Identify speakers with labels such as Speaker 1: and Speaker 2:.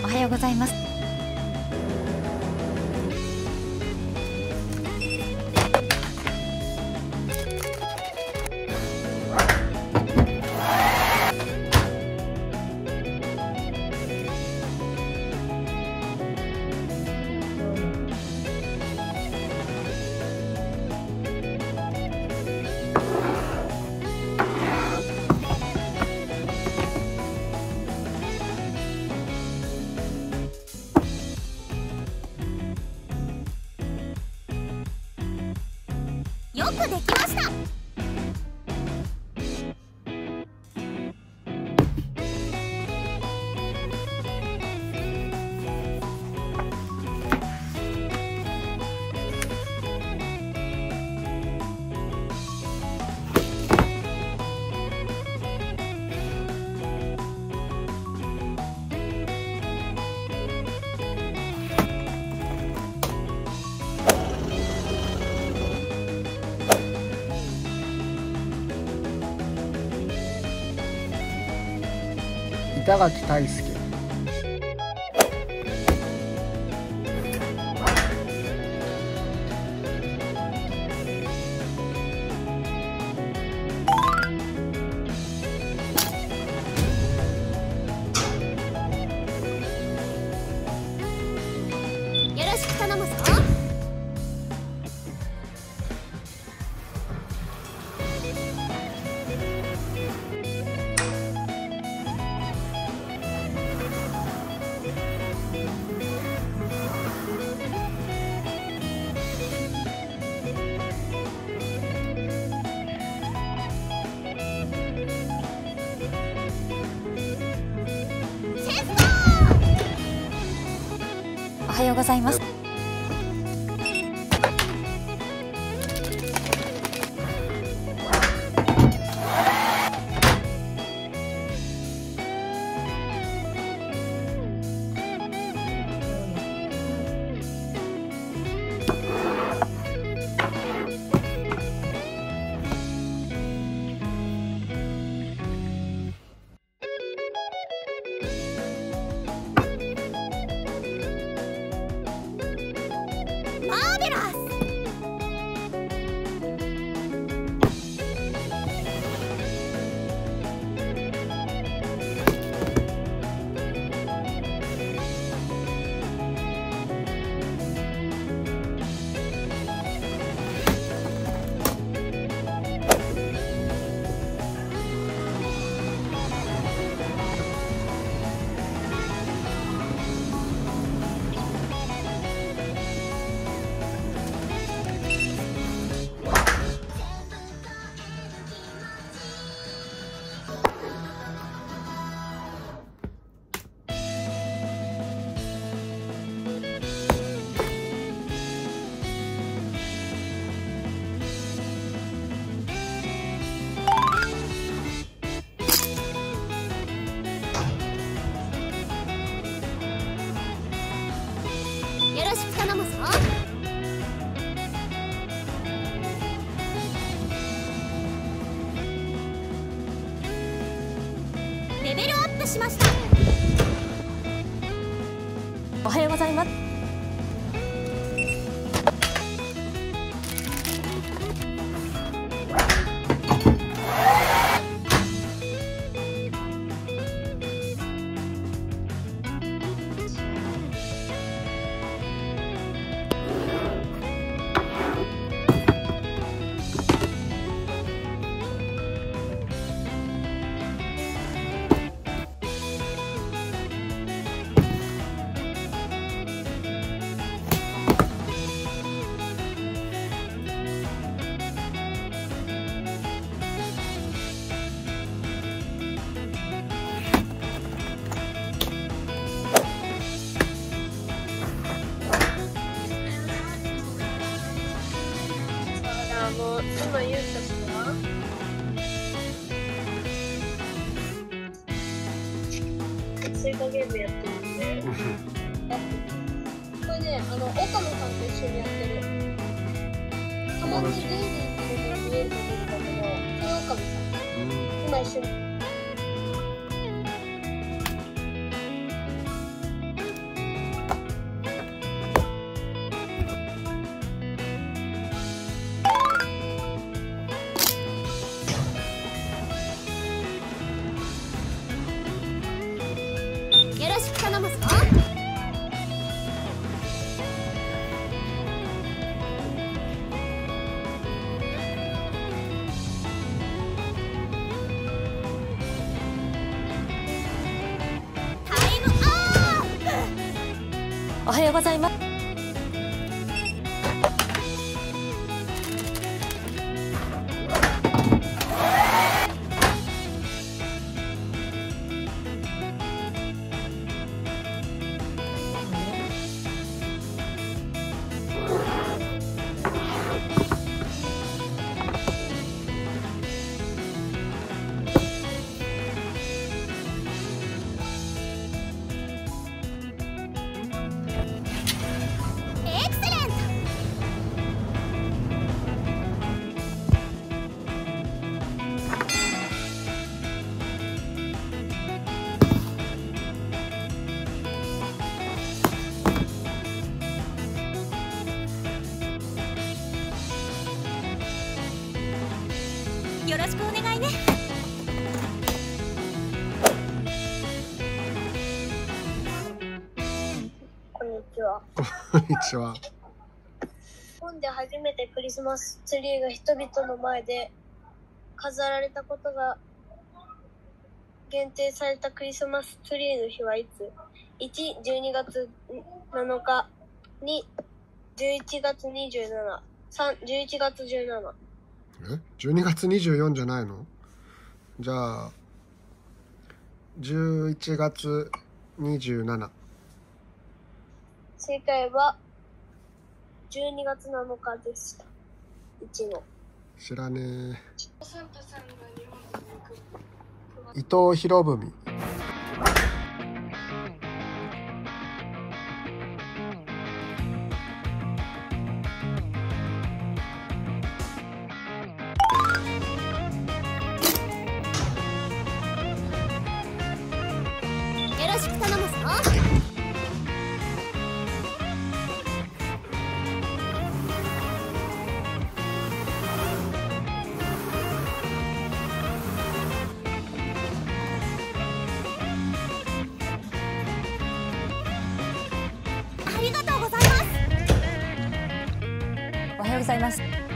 Speaker 1: おはようございます。
Speaker 2: よくできました。
Speaker 3: 板垣大輔。
Speaker 2: よろしく頼むぞ。
Speaker 1: おはようございます。
Speaker 2: マーベラス。よろしく頼むぞ。レベルアップしました。
Speaker 1: おはようございます。
Speaker 4: 今言った人は追加ゲームやってるんでこれね、岡野さんと一緒にやってる。たまにレイディっていうのが見えると思うんだけど、それ岡野さん今一緒に
Speaker 2: よろしく頼むぞ。タイムアップ。
Speaker 1: おはようございます。
Speaker 2: エクセレント。よろしくお願いね。
Speaker 4: こんにちは。
Speaker 3: こんにちは。
Speaker 4: 日本で初めてクリスマスツリーが人々の前で飾られたことが限定されたクリスマスツリーの日はいつ？ 1、12月7日、2、11月27、3、11月17。
Speaker 3: 12月24じゃないの？じゃあ11月27。
Speaker 4: 正解は12月7日でした。1の。
Speaker 3: 知らねえ。伊藤博文。
Speaker 2: よろしく頼むぞ。ありがとうございます。
Speaker 1: おはようございます。